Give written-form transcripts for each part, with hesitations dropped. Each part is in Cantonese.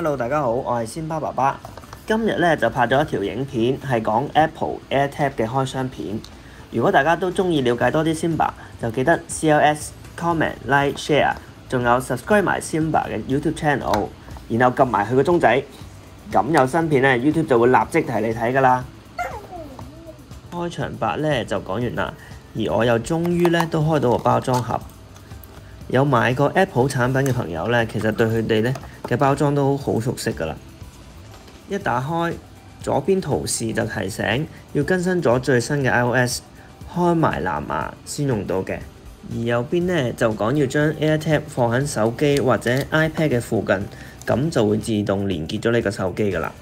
Hello， 大家好，我係仙巴爸爸。今日咧就拍咗一條影片，係講 Apple AirTag 嘅開箱片。如果大家都中意了解多啲仙巴，就記得 CLS、comment、like、share， 仲有 subscribe 埋仙巴嘅 YouTube channel， 然後撳埋佢個鐘仔，咁有新片咧 YouTube 就會立即提你睇㗎啦。開場白咧就講完啦，而我又終於咧都開到個包裝盒。有買過 Apple 產品嘅朋友咧，其實對佢哋咧嘅包裝都好熟悉㗎啦。一打開，左邊圖示就提醒要更新咗最新嘅 iOS， 開埋藍牙先用到嘅。而右邊咧就講要將 AirTag 放喺手機或者 iPad 嘅附近，咁就會自動連結咗你個手機㗎啦。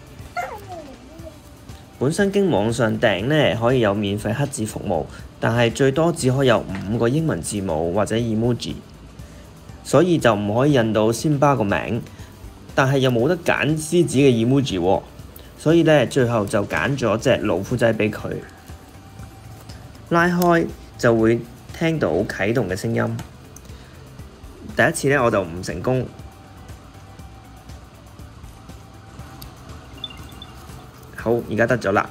本身經網上訂咧可以有免費黑字服務，但係最多只可以有5個英文字母或者 emoji。所以就唔可以印到仙巴個名，但係又冇得揀獅子嘅 emoji 喎，所以咧最後就揀咗隻老虎仔俾佢。拉開就會聽到啟動嘅聲音。第一次咧我就唔成功。好，而家得咗啦。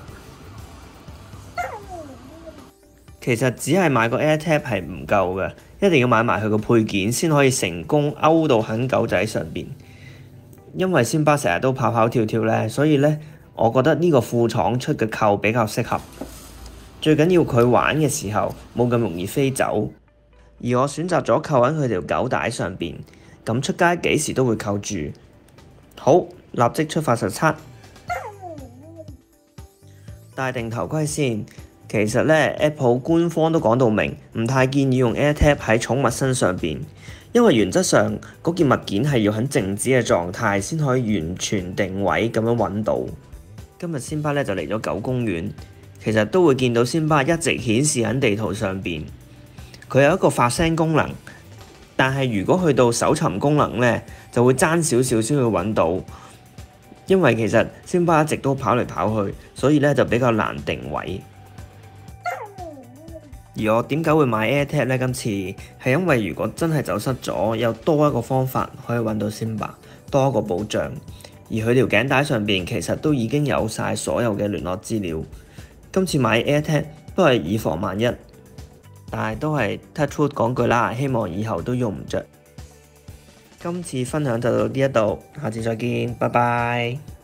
其實只係買個 AirTag 係唔夠嘅，一定要買埋佢個配件先可以成功勾到喺狗仔上邊。因為仙巴成日都跑跑跳跳咧，所以咧我覺得呢個副廠出嘅扣比較適合。最緊要佢玩嘅時候冇咁容易飛走。而我選擇咗扣喺佢條狗帶上邊，咁出街幾時都會扣住。好，立即出發實測。戴定頭盔先。其實咧 ，Apple 官方都講到明，唔太建議用 AirTag 喺寵物身上邊，因為原則上嗰件物件係要喺靜止嘅狀態先可以完全定位咁樣揾到。今日仙巴咧就嚟咗狗公園，其實都會見到仙巴一直顯示喺地圖上邊。佢有一個發聲功能，但係如果去到搜尋功能咧，就會爭少少先會揾到。因為其實仙巴一直都跑嚟跑去，所以咧就比較難定位。而我點解會買 AirTag 呢？今次係因為如果真係走失咗，有多一個方法可以揾到仙巴，多一個保障。而佢條頸帶上邊其實都已經有晒所有嘅聯絡資料。今次買 AirTag 都係以防萬一，但係都係 touch wood 講句啦，希望以後都用唔着。今次分享就到呢一度，下次再見，拜拜。